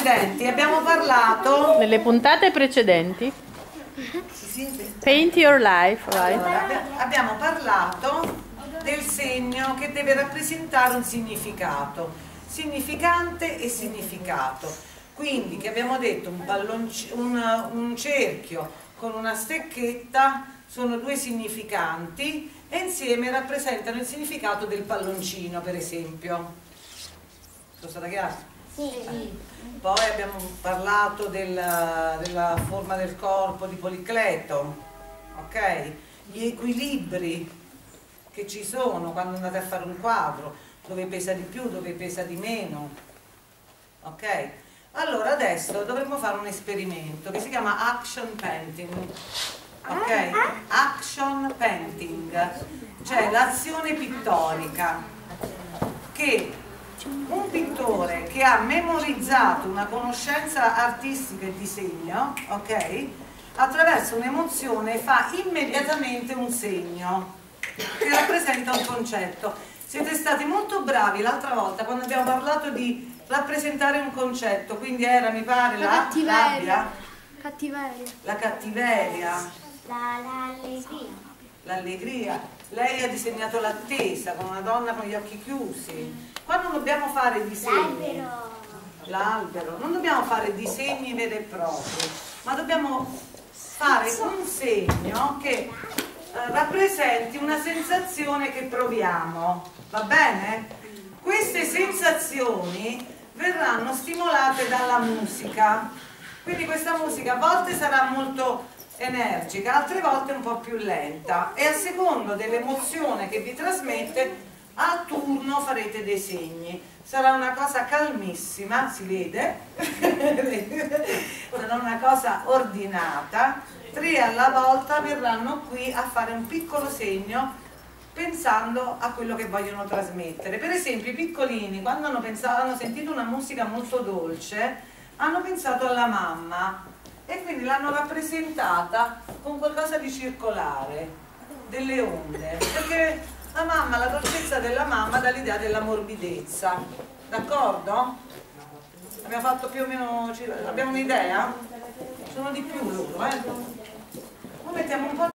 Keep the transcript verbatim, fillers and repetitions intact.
Senti, abbiamo parlato nelle puntate precedenti. Paint your life, right? Allora, abbiamo parlato del segno che deve rappresentare un significato, significante e significato. Quindi che abbiamo detto un, un, un cerchio con una stecchetta sono due significanti e insieme rappresentano il significato del palloncino, per esempio. Sono stata chiara? Sì. Poi abbiamo parlato della, della forma del corpo di Policleto, ok? Gli equilibri che ci sono quando andate a fare un quadro, dove pesa di più, dove pesa di meno, ok? Allora adesso dovremmo fare un esperimento che si chiama action painting, ok? Action painting, cioè l'azione pittorica, che un pittore che ha memorizzato una conoscenza artistica e disegno, ok? Attraverso un'emozione fa immediatamente un segno che rappresenta un concetto. Siete stati molto bravi l'altra volta quando abbiamo parlato di rappresentare un concetto, quindi era, mi pare, la, La cattiveria. rabbia, Cattiveria. la cattiveria, L'allegria. l'allegria. Lei ha disegnato l'attesa con una donna con gli occhi chiusi. Qua non dobbiamo fare disegni, L'albero. l'albero, non dobbiamo fare disegni veri e propri, ma dobbiamo fare un segno che eh, rappresenti una sensazione che proviamo, va bene? Queste sensazioni verranno stimolate dalla musica, quindi questa musica a volte sarà molto energica, altre volte un po' più lenta e a secondo dell'emozione che vi trasmette a turno farete dei segni. Sarà una cosa calmissima, si vede, sarà una cosa ordinata. Tre alla volta verranno qui a fare un piccolo segno pensando a quello che vogliono trasmettere. Per esempio i piccolini quando hanno, pensato, hanno sentito una musica molto dolce hanno pensato alla mamma e quindi l'hanno rappresentata con qualcosa di circolare, delle onde, perché la mamma, la dolcezza della mamma dà l'idea della morbidezza, d'accordo? Abbiamo fatto più o meno, abbiamo un'idea? Sono di più loro, eh? Noi mettiamo un po'